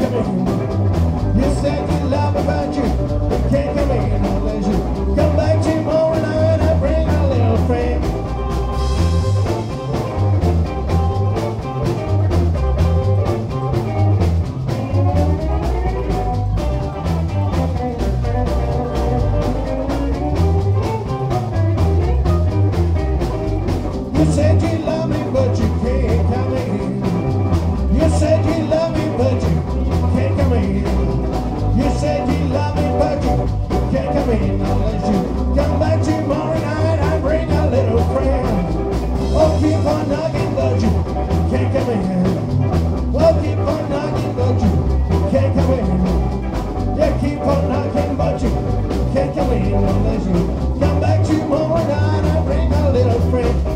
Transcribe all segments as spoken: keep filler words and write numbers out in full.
come in. You said you love me, but you can't come in unless you come back tomorrow night and bring a little friend. You said you love me, but you can't come in. You said you love me, but you can't come in. You said you love me, but you can't come in unless you come back tomorrow night and bring a little friend. Oh, keep on knocking, but you can't come in. Oh, keep on knocking, but you can't come in. Yeah, keep on knocking, but you can't come in unless you come back tomorrow night and bring a little friend.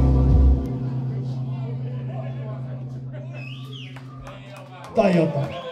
Toyota.